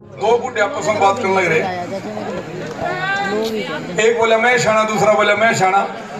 दो बूढ़े आपस में बात करने लग रहे, एक बोला मैं शाना, दूसरा बोला मैं शाना।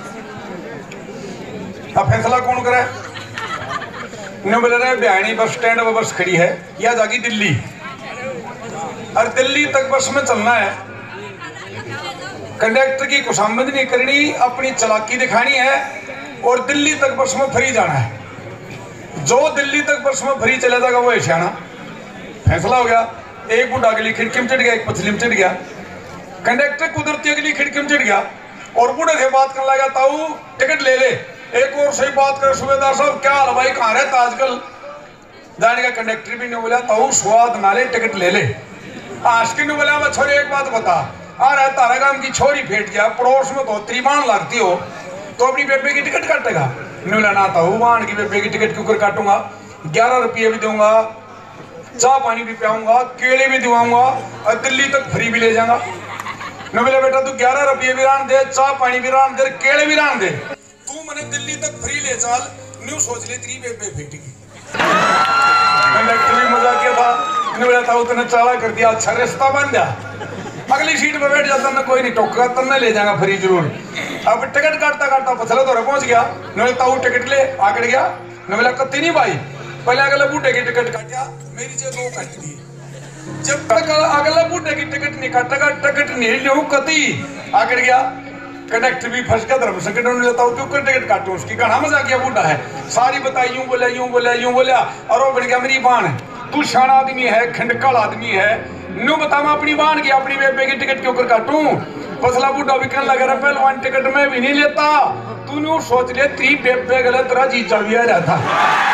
अब फैसला कौन करे? ने बोले रहे बिहानी बस स्टैंड पर बस खड़ी है, या जागी दिल्ली, और दिल्ली तक बस में चलना है। कंडक्टर की खुशामद नहीं करनी, अपनी चालाकी दिखानी है और दिल्ली तक बस में फ्री जाना है। जो दिल्ली तक बस में फ्री चला जाएगा वो है शाना। फैसला हो गया। एक बूढ़ा अगली खिड़की में चढ़ गया, एक पछली में चढ़ गया। कंडक्टर कुदरती अगली खिड़की में चढ़ गया और बूढ़े से बात करने लगा, ताऊ टिकट ले ले। एक और सही बात कर, सूबेदार साहब क्या हाल भाई, कहाँ रहता आजकल? जाने का कंडक्टर भी नहीं बोला, ताऊ स्वाद नाले टिकट ले ले। आशिकी ने बोला, मैं छोरी एक बात बता, आ रहा तारा गांव की छोरी फेंट गया, पड़ोस में तो त्रिबान लगती हो तो अपनी बेबे की टिकट काटेगा? ने बोला ना ताऊ, बाण की बेबे की टिकट क्यों कर काटूंगा, 11 रुपये भी दूंगा, चाह पानी भी पियाऊंगा, केले भी दिवाऊंगा और दिल्ली तक फ्री भी ले जाऊंगा। ने बोला बेटा तू 11 रुपये भी रान दे, चाह पानी भी रान दे, केले भी रान दे, तू मैंने दिल्ली तक फ्री ले चल, न्यू सोच ले तेरी बेबे फेंटेगी। कंडक्टर भी मजाक किया था। ने बोला ताऊ तूने चाला कर दिया, अच्छा रिश्ता बन गया, अगली सीट पर बैठ जाता, कोई नहीं टोकेगा, तन्ने ले जाएगा फ्री जरूर। अब टिकट काटता काटता पछला तो पहुंच गया। ने बोला ताऊ टिकट ले, आकड़ गया। ने बोला कत्ती नहीं भाई, पहले अगले बूढ़े की टिकट काटा, मेरी जो 2 काट दी। जब तक अगले बूढ़े की टिकट नहीं काटेगा, टिकट नहीं लियो कती, आकड़ गया। कंडक्टर भी फंस गया, धर्म संकट में लेता हूँ, क्यों कर टिकट काटूं, उसकी गाना मजा किया बूढ़ा है, सारी बताई, यूं बोला यूं बोला यूं बोला, और वो बढ़ गया मेरी बाण, तू शाना आदमी है, खंडकाल आदमी है, न्यू बता मैं अपनी बाण की अपनी बेबे की टिकट क्यों कर काटूं? फसला बूढ़ा भी कहने लगा, पहलवान टिकट में भी नहीं लेता, तू न्यू सोच ले तेरी बेबे गलत तेरा जी चल भी आ रहा था।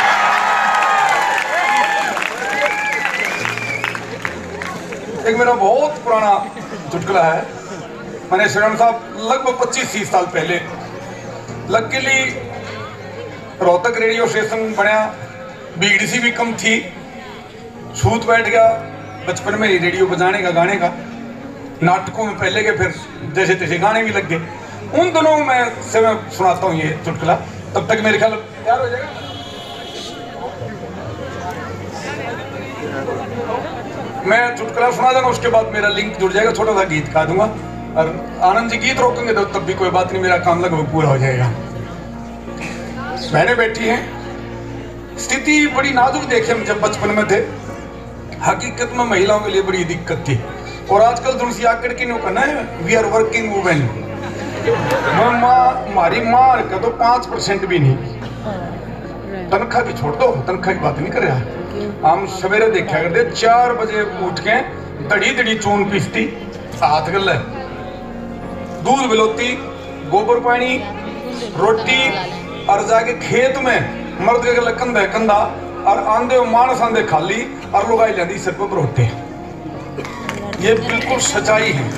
एक मेरा बहुत पुराना चुटकुला है, मैंने श्रीराम साहब लगभग 25-30 साल पहले लकीली रोहतक रेडियो स्टेशन बनया, भीड़ सी भी कम थी, छूत बैठ गया बचपन में ही रेडियो बजाने का, गाने का, नाटकों में पहले के फिर जैसे तैसे गाने भी लग गए। उन दोनों में से मैं सुनाता हूँ ये चुटकुला, तब तक मेरे ख्याल तैयार हो जाएगा। मैं चुटकुला सुना दूंगा, उसके बाद मेरा लिंक जुड़ जाएगा, छोटा सा गीत गा दूंगा, और आनंद जी गीत रोकेंगे तो तब भी कोई बात नहीं, मेरा काम लगभग पूरा हो जाएगा। बहनें बैठी हैं, स्थिति बड़ी नाजुक देखे हम जब बचपन में थे, हकीकत में महिलाओं के लिए बड़ी दिक्कत थी, और आजकल थोड़ी सी आकर की कहना है वी आर वर्किंग वुमेन। हमारी माँ का तो 5% भी नहीं, तनख्वाह भी छोड़ दो, तनख्वाह की बात नहीं कर रहा, हम सवेरे देखा करते 4 बजे उठ के दड़ी दड़ी चून पीसती, हाथ गल दूध बिलोती, गोबर पानी, रोटी, और जाके खेत में मर्द के गल कंधा कंधा, और आंधे मानस आंधे खाली, और लोग आई लेंदी सिर पर बरोटे। ये बिल्कुल सच्चाई है।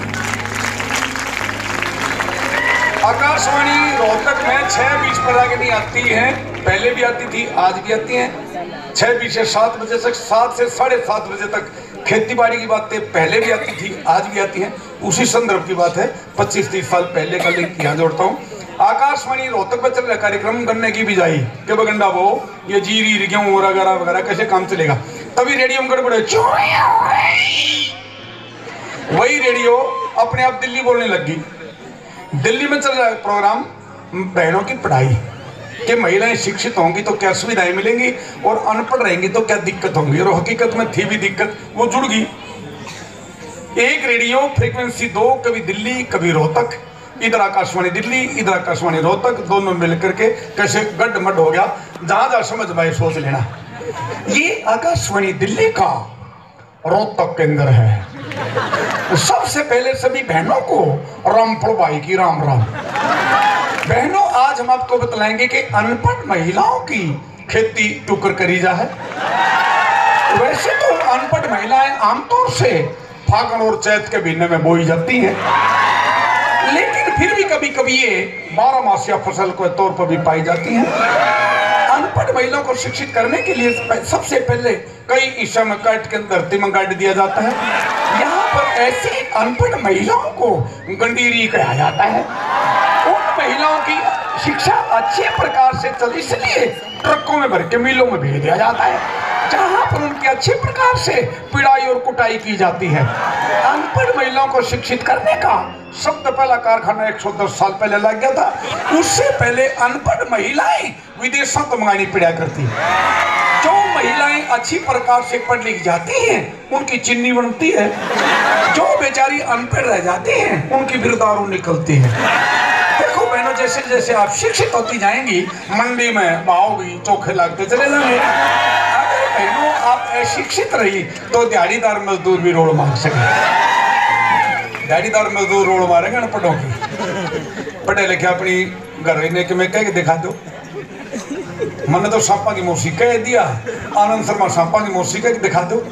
आकाशवाणी रोहतक में 6:20 पर आगे नहीं आती है, पहले भी आती थी, आज भी आती हैं। 6:20 से 7 बजे तक, 7 से 7:30 बजे तक खेती बाड़ी की बातें पहले भी आती थी, आज भी आती हैं। उसी संदर्भ की बात है, 25-30 साल पहले का लिंक यहाँ जोड़ता हूँ। आकाशवाणी रोहतक में चल रहा कार्यक्रम गन्ने की बिजाई के बगंडा वो ये जीरी गेहूं वगैरह वगैरह कैसे काम चलेगा, तभी रेडियो में गड़बड़े, वही रेडियो अपने आप दिल्ली बोलने लगी। दिल्ली में चल रहा है प्रोग्राम बहनों की पढ़ाई, कि महिलाएं शिक्षित होंगी तो क्या सुविधाएं मिलेंगी, और अनपढ़ रहेंगी तो क्या दिक्कत होंगी, और हकीकत में थी भी दिक्कत, वो जुड़ गई। एक रेडियो फ्रीक्वेंसी 2, कभी दिल्ली कभी रोहतक, इधर आकाशवाणी दिल्ली इधर आकाशवाणी रोहतक, दोनों मिलकर के कैसे गड्ढ-मड्ढ हो गया, जहां जहां समझ भाई सोच लेना। ये आकाशवाणी दिल्ली का रोहतक के अंदर है। सबसे पहले सभी बहनों को रामपुर भाई की राम राम। बहनों, आज हम आपको बतलाएंगे कि अनपढ़ महिलाओं की खेती टुकर करी जा है। वैसे तो अनपढ़ महिलाएं आमतौर से फागुन और चैत के महीने में बोई जाती हैं, लेकिन फिर भी कभी कभी ये 12मासिया फसल के तौर पर भी पाई जाती हैं। अनपढ़ महिलाओं को शिक्षित करने के लिए सबसे पहले कई ईसा में काट के धरती में गाड़ दिया जाता है। यहाँ पर ऐसी अनपढ़ महिलाओं को गंडीरी कहा जाता है। उन महिलाओं की शिक्षा अच्छे प्रकार से चले, इसलिए ट्रकों में भर के मिलों में भेज दिया जाता है। जहां पर उनकी अच्छी प्रकार से पिड़ाई और कुटाई की जाती है। अनपढ़ महिलाओं को शिक्षित करने का सबसे पहला कारखाना 110 साल पहले लग गया था। उससे पहले अनपढ़ महिलाएं विदेशों को मंगानी पड़ा करती। जो महिलाएं अच्छी प्रकार से पढ़ लिख जाती हैं उनकी चिन्नी बनती है, जो बेचारी अनपढ़ रह जाती हैं उनकी बिरदारू निकलती है। देखो बहनों, जैसे जैसे आप शिक्षित होती जाएंगी मंडी में भाव भी चोखे लगते चले जाएंगे। अगर बहनों आप अशिक्षित रही तो दिहाड़ीदार मजदूर भी रोड मार सके। दिहाड़ीदार मजदूर रोड मारेंगे अनपढ़ों की। पढ़े लिखे अपनी घर ने कि मैं कह के दिखा दो। मैंने तो सांपा की मौसी कह दिया, आनंद शर्मा सांपा की मौसी कह के दिखा दो।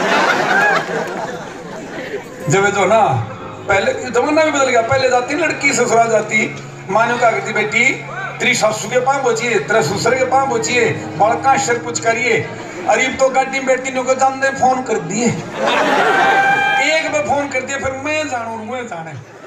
जब जो ना पहले जमाना भी बदल गया। पहले जाती लड़की ससुराल जाती, मानो क्या कहती बेटी तेरी सासू के पाँव बोचिए, तेरे ससुर के पाँव बोचिए, बड़का शर कुछ करिए। अरे तो गाड़ी बेटी को जान दे फोन कर दिए, एक बार फोन कर दिए फिर मैं जानू मैं जाने।